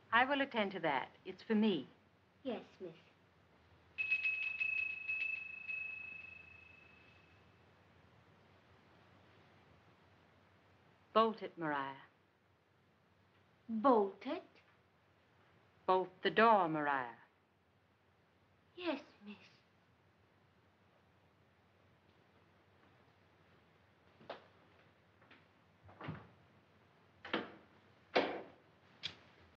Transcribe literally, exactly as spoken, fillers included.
I will attend to that. It's for me. Yes, miss. Bolt it, Maria. Bolt it? Bolt the door, Maria. Yes, miss.